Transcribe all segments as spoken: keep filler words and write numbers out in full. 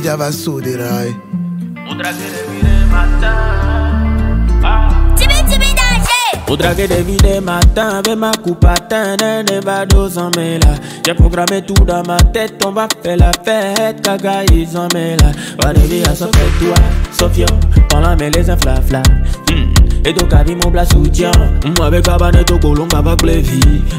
Media va soderai. Faudra que devine matin, avec ma coupe à teindre, ne va deux en là. J'ai programmé tout dans ma tête, on va faire la fête, caga ils en là. Va devenir à Sophie, toi, Sophia, quand la mêle les inflafla. Et donc, à mon blas soutien, moi avec cabane, to colon, va plevi.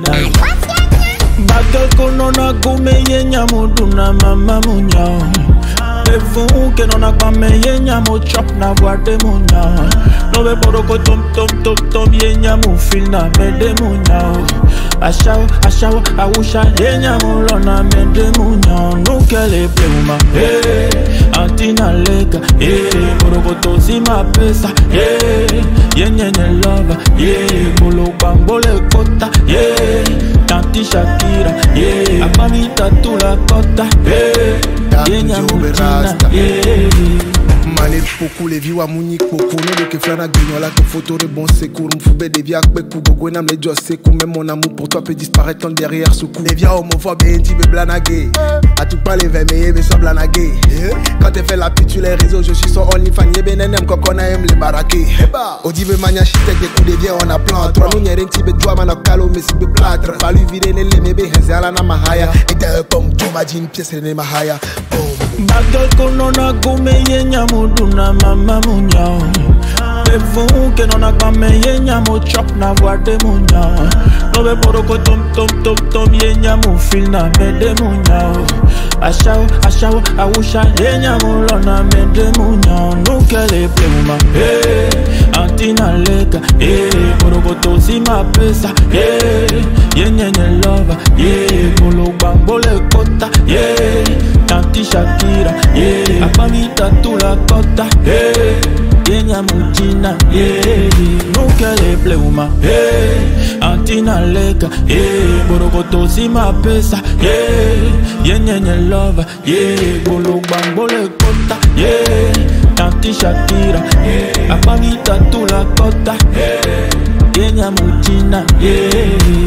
Bagal kono na kume yenya muduna mama munya. Evu que non a pas me yenya mo chop na guarde munya. No ve poro ko tom tom tom tom yenya mu fil na me de munya. Ashao ashao awusha yenya mo lona me de munya. No kele pleuma eh antina lega eh poro ko to si ma pesa eh yenya ne love eh bolo bambole kota eh tanti Shakira yeah amamita tu la kota eh yenya mutina yeah. Mané beaucoup les vies à Munich beaucoup nous que flana guignon là que photo de bon secours m'foube des vies avec coup gogo nam les jos c'est même mon amour pour toi peut disparaître derrière ce coup les vies homophobes et tu veux blanaguer à tout pas les vingt mais mais sans blanaguer quand tu fais la petite sur les réseaux je suis son OnlyFans et benenem quand on aime les baraquer au dive mania chitek des coups des vies on a plan toi nous n'y'a rien qui veut toi man calo mais si be plâtre pas lui vider les les bébés c'est à la namahaya et t'es comme tu m'as dit une pièce les mahaya Bagal kono na kume yenya muduna mama munya. Evu que non a pas me yenya mo chop na guarde munya. No ve poro ko tom tom tom tom yenya mu fil na me de munya. Ashao ashao awusha yenya mo lona me de munya. No kele pleuma eh antina lega eh poro ko to si ma pesa eh yenya ne love eh bolo bambole kota yeah tanti Shakira yeah apamita tu la kota yeah yenya mutina yeah no kele pleuma yeah antina lega yeah borokoto si ma pesa yeah yenya ne love yeah bolo bambole kota yeah tanti Shakira yeah apamita tu la kota yeah yenya mutina yeah